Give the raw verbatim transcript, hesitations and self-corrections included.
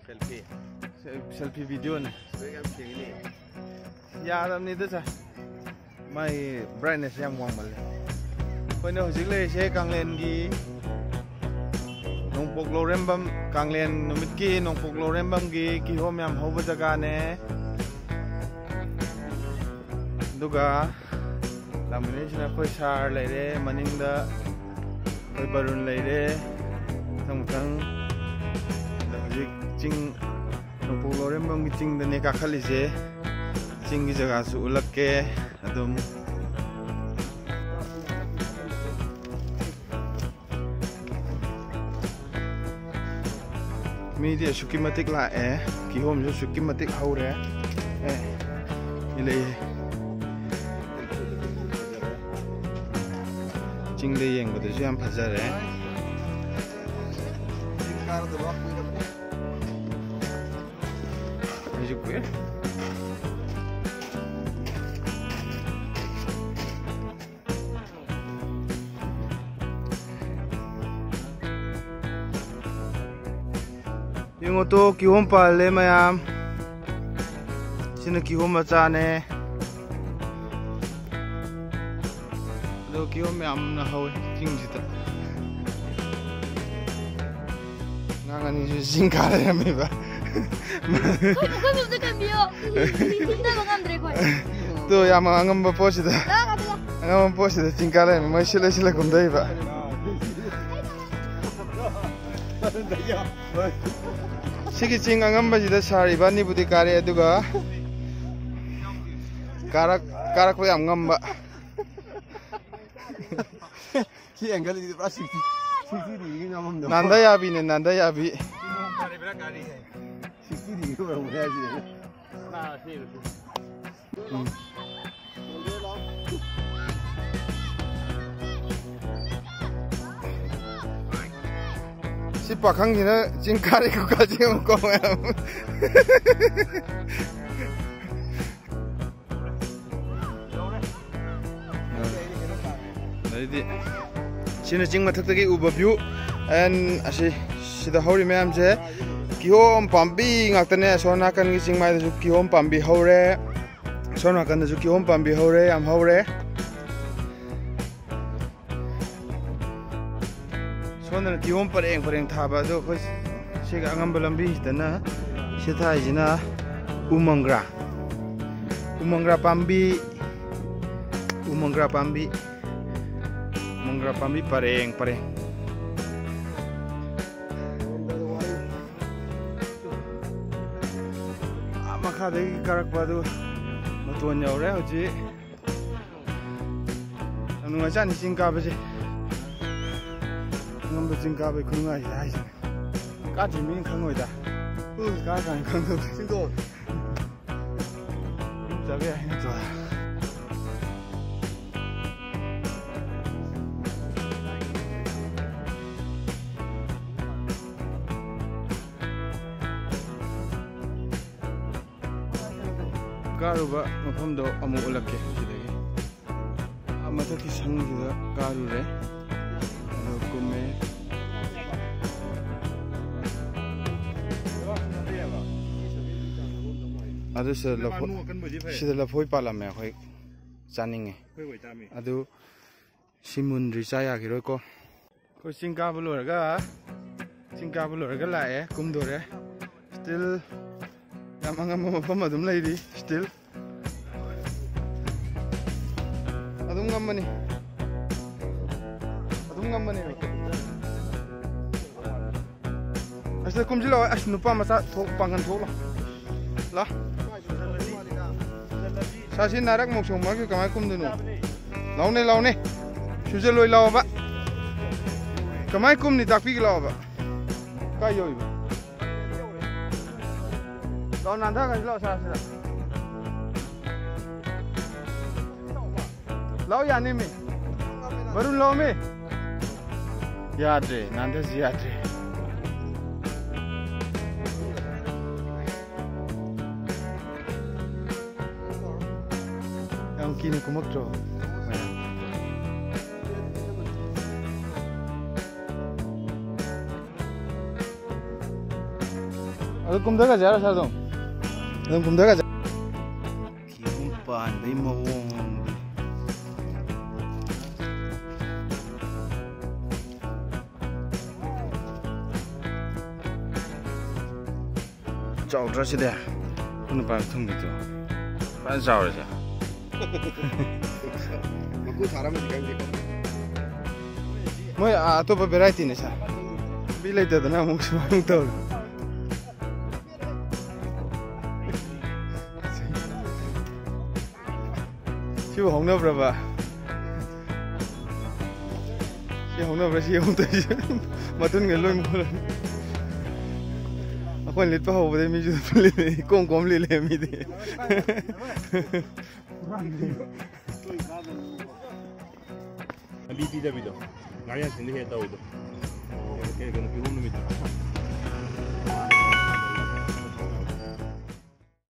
selfie selfie video ne sebagai macam ini ya ram ni tu sa mai brightness yang wang mal koi no hojik le se kanglen gi nong pok lo rembam kanglen numit ki nong pok lo rembam gi ki hom yam hoba jaga ne duga lamine sina koi sar le re maning da koi barun le re tang tang hojik ching nong pok lo rembam gi ching da ne ka khali je ching gi jaga su ulak ke adum media sukimatik la eh ki hom jo sukimatik haure eh ile jingde yeng bodo jam phajare kar do bak ni ju ku yung to kihom pa le mayam sino kihom macha ne do kihom mayam na hawe jing jita ngangani ju jing ka le me ba koi koi mo de cambio pinta bang andre koi to ya ma ngam ba posi da ngam posi da jing ka le me mai sila sila kum dai ba Sigi ching angam ba jida sari ba ni budi kare aduga karak karak ko yam ngam ba ki angle di pra sixty sixty di ngam do nanda ya bi ne nanda ya bi kare bra kare sixty di ko mo ya ji na si si pakang ni na jing kare ko ka jing ko yam Jadi, sini jing mathak tagi overview and asi sida hori ma'am je kihom pambi ngaktane sona kan gi jing mai ju kihom pambi hore sona kan ju kihom pambi hore am hore sona kihom pareng pareng thaba do khoi siga angam balambi dana sithai jina umangra umangra pambi umangra pambi umangra pambi pareng pareng amakha de karak padu moton yaure hoji anu acha ni singka baje ngam ba singka ba khunga ai ka ji min khangoi da u ka kan khang do singdo jabe ai to karuba mafam do amu ulake sidagi amata ki sang juda karu re ado kume ado se la sida la phoi pala me khoi chaninge ado simun richa ya gi ro ko ko singka bulo ga singka bulo ga la e kum do re still Amang mafam adum lady still adum ngamani adum ngamani asa kumjilo as nupa masa thok pangan thok la la sasi narak mok soma ki kamai kum dunu laune laune suje loi lawa ba kamai kum ni takpi ki lawa ba ka yoi ba Lo nanda ka lo sa sa. Lo ya ni mi. Baru lo mi. Ya de, nanda si ya de. Yang kini kumak tro. ꯑꯗꯨ ꯀꯨꯝꯊꯒꯁꯦ ꯍꯥꯏꯔꯣ ꯁꯥꯔ ꯑꯗꯨꯝ ꯑꯗꯨꯝ ꯀꯨꯝꯊꯒꯁꯦ ꯀꯤꯍꯣꯝ ꯄꯥꯟꯕꯩ ꯃꯑꯣꯡ ꯆꯥꯎꯗ꯭ꯔꯥ ꯁꯤꯗꯤ ꯄꯨꯟꯅ ꯄꯥꯏꯕ ꯊꯨꯝꯒꯤꯗꯣ ꯐꯖꯅ ꯆꯥꯎꯔꯁꯦ ꯃꯀꯨ ꯊꯥꯔꯝꯃꯗꯤ ꯈꯪꯗꯦ ꯃꯣꯏ ꯑꯇꯣꯞꯄ ꯚꯦꯔꯥꯏꯇꯤꯅꯦ ꯁꯥꯔ ꯕꯤ ꯂꯩꯇꯗꯅ ꯑꯃꯨꯛ ꯁꯨꯃꯥꯏꯅ ꯇꯧꯔꯦ 시부 홍너브라봐 시 홍너브라 시 홍더지 맞던 게 로잉 몰라 아까 리트 하고 보다 미주 풀리네 꼼꼼 리레 미데 비비다 비도 나리안 생각했다 오도. 어, 걔 그는 비고 놈이다.